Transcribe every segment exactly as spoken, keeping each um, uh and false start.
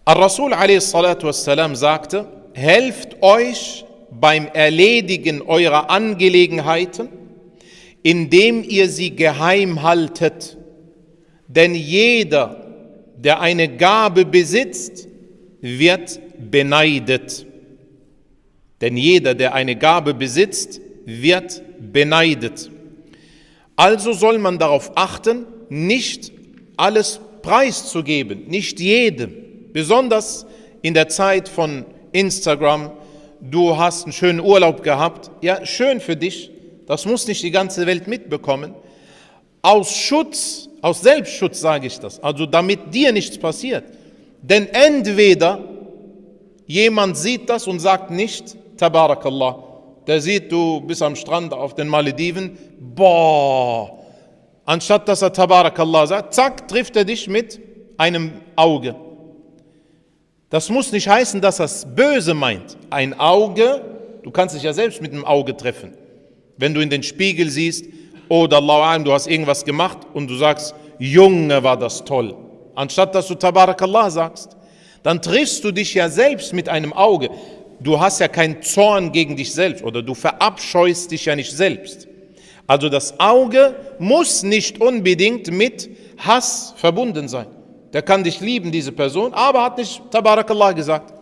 Ar-Rasul a s sagte, helft euch beim Erledigen eurer Angelegenheiten, indem ihr sie geheim haltet. Denn jeder, der eine Gabe besitzt, wird beneidet. Denn jeder, der eine Gabe besitzt, wird beneidet. Also soll man darauf achten, nicht alles preiszugeben, nicht jedem. Besonders in der Zeit von Instagram, du hast einen schönen Urlaub gehabt, ja, schön für dich, das muss nicht die ganze Welt mitbekommen. Aus Schutz, aus Selbstschutz sage ich das, also damit dir nichts passiert. Denn entweder jemand sieht das und sagt nicht, Tabarakallah, der sieht, du bist am Strand auf den Malediven, boah, anstatt dass er Tabarakallah sagt, zack, trifft er dich mit einem Auge. Das muss nicht heißen, dass er es böse meint. Ein Auge, du kannst dich ja selbst mit einem Auge treffen. Wenn du in den Spiegel siehst, oder Allah, du hast irgendwas gemacht und du sagst, Junge, war das toll. Anstatt dass du Tabarakallah sagst, dann triffst du dich ja selbst mit einem Auge. Du hast ja keinen Zorn gegen dich selbst oder du verabscheust dich ja nicht selbst. Also das Auge muss nicht unbedingt mit Hass verbunden sein. Der kann dich lieben, diese Person, aber hat nicht Tabarakallah gesagt.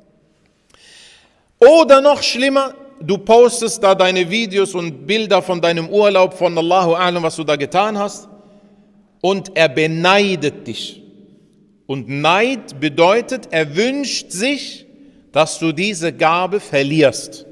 Oder noch schlimmer, du postest da deine Videos und Bilder von deinem Urlaub, von Allahu A'lam, was du da getan hast, und er beneidet dich. Und Neid bedeutet, er wünscht sich, dass du diese Gabe verlierst.